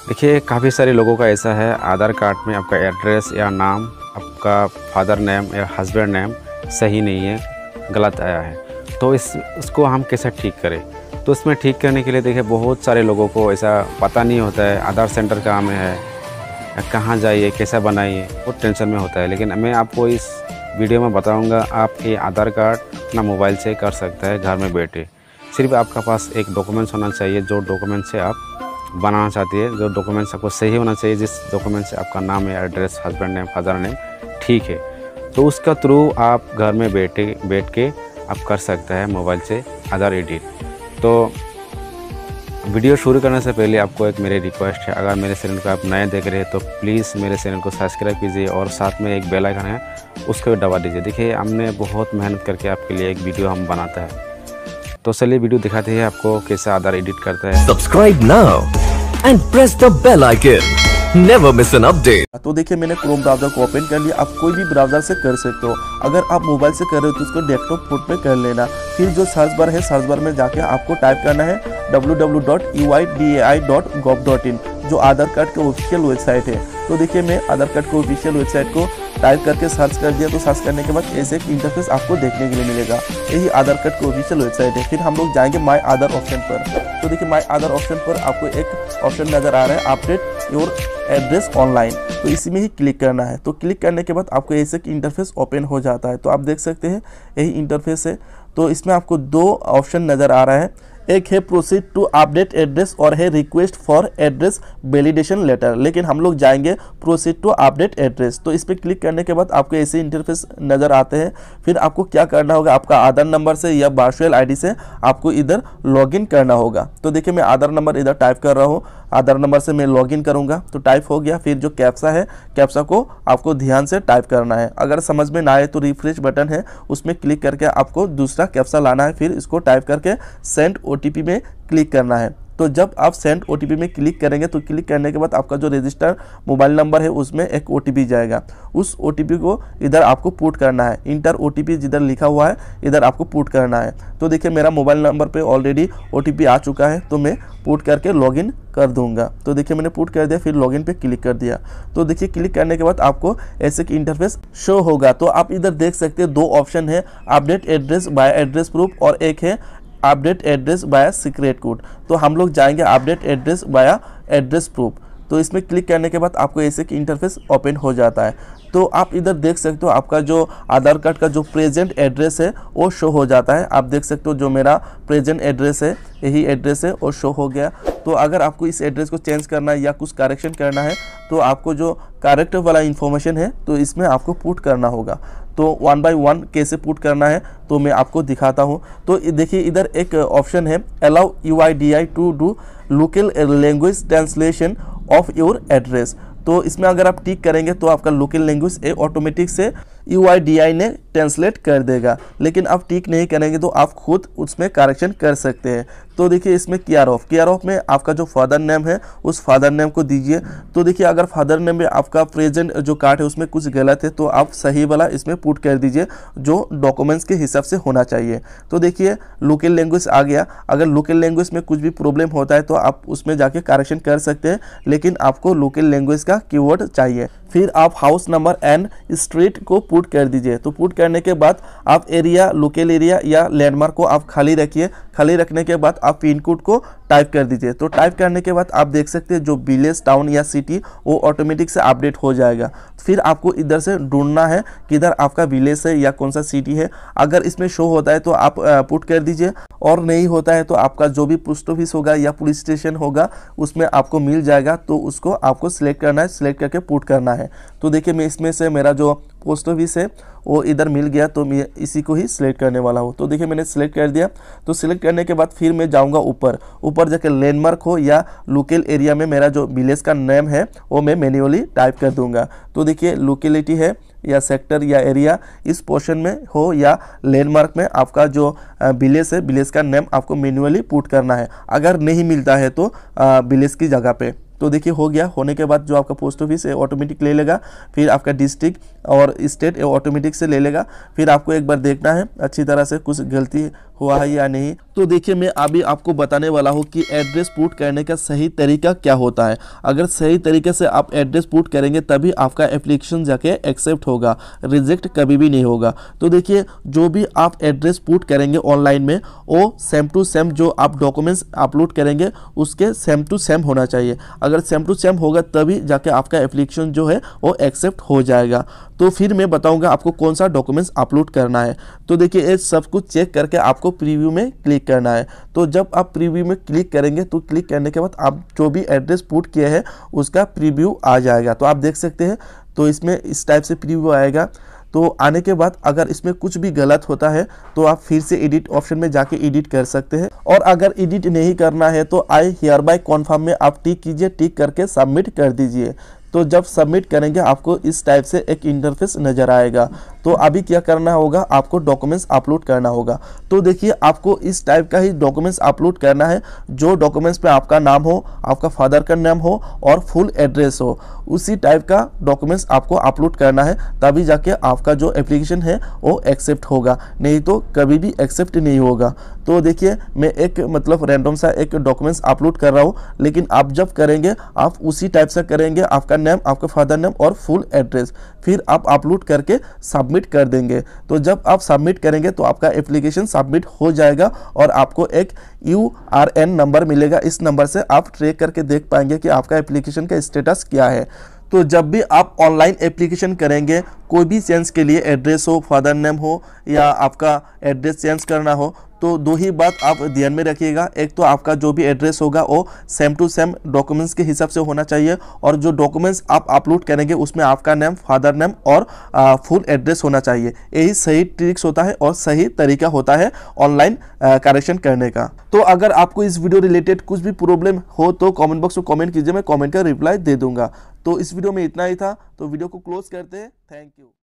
देखिए, काफ़ी सारे लोगों का ऐसा है, आधार कार्ड में आपका एड्रेस या नाम, आपका फादर नेम या हस्बैंड नेम सही नहीं है, गलत आया है। तो इसको हम कैसे ठीक करें? तो इसमें ठीक करने के लिए देखिए, बहुत सारे लोगों को ऐसा पता नहीं होता है आधार सेंटर कहाँ में है, कहाँ जाइए, कैसा बनाइए, बहुत टेंशन में होता है। लेकिन मैं आपको इस वीडियो में बताऊँगा, आप ये आधार कार्ड अपना मोबाइल से कर सकता है घर में बैठे। सिर्फ आपका पास एक डॉक्यूमेंट्स होना चाहिए, जो डॉक्यूमेंट से आप बनाना चाहती है, जो डॉक्यूमेंट्स आपको सही होना चाहिए, जिस डॉक्यूमेंट से आपका नाम है, address, husband name, father name ठीक है, तो उसका थ्रू आप घर में बैठ के आप कर सकते हैं मोबाइल से आधार एडिट। तो वीडियो शुरू करने से पहले आपको एक मेरी रिक्वेस्ट है, अगर मेरे चैनल को आप नए देख रहे हैं तो प्लीज़ मेरे चैनल को सब्सक्राइब कीजिए और साथ में एक बेल आइकन है उसको भी दबा दीजिए। देखिए, हमने बहुत मेहनत करके आपके लिए एक वीडियो हम बनाता है। तो चलिए वीडियो दिखाते हैं आपको कैसे आधार एडिट करता है। Subscribe now and press the bell icon, never miss an update. तो देखिए, मैंने क्रोम ब्राउजर को ओपन कर लिया। आप कोई भी ब्राउजर से कर सकते हो। अगर आप मोबाइल से कर रहे हो तो उसको डेस्कटॉप मोड पे कर लेना। फिर जो सर्च बार है, सर्च बार में जाके आपको टाइप करना है www.uidai.gov.in, जो आधार कार्ड के ऑफिशियल वेबसाइट है। तो देखिए, मैं आधार कार्ड के ऑफिशियल वेबसाइट को टाइप करके सर्च कर दिया। तो सर्च करने के बाद ऐसे एक इंटरफेस आपको देखने के लिए मिलेगा। यही आधार कार्ड की ऑफिशियल वेबसाइट है। फिर हम लोग जाएंगे माय आधार ऑप्शन पर। तो देखिए, माय आधार ऑप्शन पर आपको एक ऑप्शन नजर आ रहा है, अपडेट योर एड्रेस ऑनलाइन। तो इसी में ही क्लिक करना है। तो क्लिक करने के बाद आपको ऐसे एक इंटरफेस ओपन हो जाता है। तो आप देख सकते हैं यही इंटरफेस है। तो इसमें आपको दो ऑप्शन नज़र आ रहा है, एक है प्रोसीड टू अपडेट एड्रेस और है request for address validation letter. लेकिन हम लोग जाएंगे प्रोसीड टू अपडेट एड्रेस। तो इस पर क्लिक करने के बाद आपको ऐसे इंटरफेस नज़र आते हैं। फिर आपको क्या करना होगा, आपका आधार नंबर से या वर्चुअल आईडी से आपको इधर लॉगिन करना होगा। तो देखिए, मैं आधार नंबर इधर टाइप कर रहा हूँ। आधार नंबर से मैं लॉगिन करूँगा। तो टाइप हो गया। फिर जो कैप्चा है, कैप्चा को आपको ध्यान से टाइप करना है। अगर समझ में ना आए तो रिफ्रेश बटन है, उसमें क्लिक करके आपको दूसरा कैप्चा लाना है। फिर इसको टाइप करके सेंड ओटीपी में क्लिक करना है। तो जब आप सेंड ओटीपी में क्लिक करेंगे तो क्लिक करने के बाद आपका जो रजिस्टर मोबाइल नंबर है उसमें एक ओटीपी जाएगा। उस ओटीपी को इधर आपको पुट करना है। इंटर ओटीपी जिधर लिखा हुआ है इधर आपको पुट करना है। तो देखिए, मेरा मोबाइल नंबर पे ऑलरेडी ओटीपी आ चुका है। तो मैं पुट करके लॉगिन कर दूंगा। तो देखिए, मैंने पुट कर दिया। फिर लॉगिन पे क्लिक कर दिया। तो देखिए, क्लिक करने के बाद आपको ऐसे की इंटरफेस शो होगा। तो आप इधर देख सकते हैं, दो ऑप्शन है, update address by address proof और एक है update address via secret code. तो हम लोग जाएंगे update address via address proof. तो इसमें क्लिक करने के बाद आपको ऐसे की इंटरफेस ओपन हो जाता है। तो आप इधर देख सकते हो, आपका जो आधार कार्ड का जो प्रेजेंट एड्रेस है वो शो हो जाता है। आप देख सकते हो जो मेरा प्रेजेंट एड्रेस है, यही एड्रेस है, वो शो हो गया। तो अगर आपको इस एड्रेस को चेंज करना है या कुछ करेक्शन करना है तो आपको जो करेक्ट वाला इन्फॉर्मेशन है तो इसमें आपको पुट करना होगा। तो 1 बाय 1 कैसे पुट करना है तो मैं आपको दिखाता हूँ। तो देखिए, इधर एक ऑप्शन है, allow UIDAI to do local language translation of your address. तो इसमें अगर आप टिक करेंगे तो आपका लोकल लैंग्वेज ऑटोमेटिक से UIDAI ने ट्रांसलेट कर देगा। लेकिन आप टिक नहीं करेंगे तो आप खुद उसमें करेक्शन कर सकते हैं। तो देखिए, इसमें केयर ऑफ में आपका जो फादर नेम है उस फादर नेम को दीजिए। तो देखिए, अगर फादर नेम में आपका प्रेजेंट जो कार्ड है उसमें कुछ गलत है तो आप सही वाला इसमें पुट कर दीजिए, जो डॉक्यूमेंट्स के हिसाब से होना चाहिए। तो देखिए, लोकल लैंग्वेज आ गया। अगर लोकल लैंग्वेज में कुछ भी प्रॉब्लम होता है तो आप उसमें जाके करेक्शन कर सकते हैं, लेकिन आपको लोकल लैंग्वेज का कीवर्ड चाहिए। फिर आप हाउस नंबर एंड स्ट्रीट को पुट कर दीजिए। तो पुट करने के बाद आप एरिया, लोकल एरिया या लैंडमार्क को आप खाली रखिए। खाली रखने के बाद आप पिन कोड को टाइप कर दीजिए। तो टाइप करने के बाद आप देख सकते हैं जो विलेज, टाउन या सिटी वो ऑटोमेटिक से अपडेट हो जाएगा। फिर आपको इधर से ढूंढना है किधर आपका विलेज है या कौन सा सिटी है। अगर इसमें शो होता है तो आप पुट कर दीजिए, और नहीं होता है तो आपका जो भी पोस्ट ऑफिस होगा या पुलिस स्टेशन होगा उसमें आपको मिल जाएगा। तो उसको आपको सिलेक्ट करना है, सिलेक्ट करके पुट करना है। तो देखिए, मैं इसमें से मेरा जो पोस्ट ऑफिस है वो इधर मिल गया, तो मैं इसी को ही सिलेक्ट करने वाला हूँ। तो देखिए, मैंने सिलेक्ट कर दिया। तो सिलेक्ट करने के बाद फिर मैं जाऊँगा ऊपर जाकर लैंडमार्क हो या लोकल एरिया में मेरा जो विलेज का नेम है वो मैं मैन्युअली टाइप कर दूंगा। तो देखिए, लोकेलिटी है या सेक्टर या एरिया, इस पोर्शन में हो या लैंडमार्क में आपका जो विलेज है, विलेज का नेम आपको मैन्युअली पुट करना है। अगर नहीं मिलता है तो विलेज की जगह पे। तो देखिए, हो गया। होने के बाद जो आपका पोस्ट ऑफिस है ऑटोमेटिक ले लेगा। फिर आपका डिस्ट्रिक्ट और स्टेट ऑटोमेटिक से ले लेगा। फिर आपको एक बार देखना है अच्छी तरह से, कुछ गलती हुआ है या नहीं। तो देखिए मैं अभी आपको बताने वाला हूँ कि एड्रेस पुट करने का सही तरीका क्या होता है। अगर सही तरीके से आप एड्रेस पुट करेंगे तभी आपका एप्लीकेशन जाके एक्सेप्ट होगा, रिजेक्ट कभी भी नहीं होगा। तो देखिए जो भी आप एड्रेस पुट करेंगे ऑनलाइन में वो सेम टू सेम जो आप डॉक्यूमेंट्स अपलोड करेंगे उसके सेम टू सेम होना चाहिए। अगर सेम टू सेम होगा तभी जाके आपका एप्लीकेशन जो है वो एक्सेप्ट हो जाएगा। तो फिर मैं बताऊंगा आपको कौन सा डॉक्यूमेंट्स अपलोड करना है। तो देखिए ये सब कुछ चेक करके आपको प्रीव्यू में क्लिक करना है। तो जब आप प्रीव्यू में क्लिक करेंगे तो क्लिक करने के बाद आप जो भी एड्रेस पुट किए हैं उसका प्रीव्यू आ जाएगा। तो आप देख सकते हैं, तो इसमें इस टाइप से प्रीव्यू आएगा। तो आने के बाद अगर इसमें कुछ भी गलत होता है तो आप फिर से एडिट ऑप्शन में जाके एडिट कर सकते हैं। और अगर एडिट नहीं करना है तो आई हियर बाय कॉन्फर्म में आप टिक कीजिए, टिक करके सबमिट कर दीजिए। तो जब सबमिट करेंगे आपको इस टाइप से एक इंटरफेस नज़र आएगा। तो अभी क्या करना होगा, आपको डॉक्यूमेंट्स अपलोड करना होगा। तो देखिए आपको इस टाइप का ही डॉक्यूमेंट्स अपलोड करना है। जो डॉक्यूमेंट्स पे आपका नाम हो, आपका फादर का नाम हो और फुल एड्रेस हो, उसी टाइप का डॉक्यूमेंट्स आपको अपलोड करना है। तभी जाके आपका जो एप्लीकेशन है वो एक्सेप्ट होगा, नहीं तो कभी भी एक्सेप्ट नहीं होगा। तो देखिए मैं एक मतलब रैंडम सा एक डॉक्यूमेंट्स अपलोड कर रहा हूँ, लेकिन आप जब करेंगे आप उसी टाइप से करेंगे, आपका नेम, आपका फादर नेम और फुल एड्रेस, फिर आप अपलोड करके सबमिट कर देंगे। तो जब आप सबमिट करेंगे तो आपका एप्लीकेशन सबमिट हो जाएगा और आपको एक URN नंबर मिलेगा। इस नंबर से आप ट्रैक करके देख पाएंगे कि आपका एप्लीकेशन का स्टेटस क्या है। तो जब भी आप ऑनलाइन एप्लीकेशन करेंगे, कोई भी चेंज के लिए, एड्रेस हो, फादर नेम हो या आपका एड्रेस चेंज करना हो, तो दो ही बात आप ध्यान में रखिएगा। एक तो आपका जो भी एड्रेस होगा वो सेम टू सेम डॉक्यूमेंट्स के हिसाब से होना चाहिए, और जो डॉक्यूमेंट्स आप अपलोड करेंगे उसमें आपका नेम, फादर नेम और फुल एड्रेस होना चाहिए। यही सही ट्रिक्स होता है और सही तरीका होता है ऑनलाइन करेक्शन करने का। तो अगर आपको इस वीडियो रिलेटेड कुछ भी प्रॉब्लम हो तो कमेंट बॉक्स में कमेंट कीजिए, मैं कमेंट का रिप्लाई दे दूंगा। तो इस वीडियो में इतना ही था, तो वीडियो को क्लोज करते हैं। Thank you.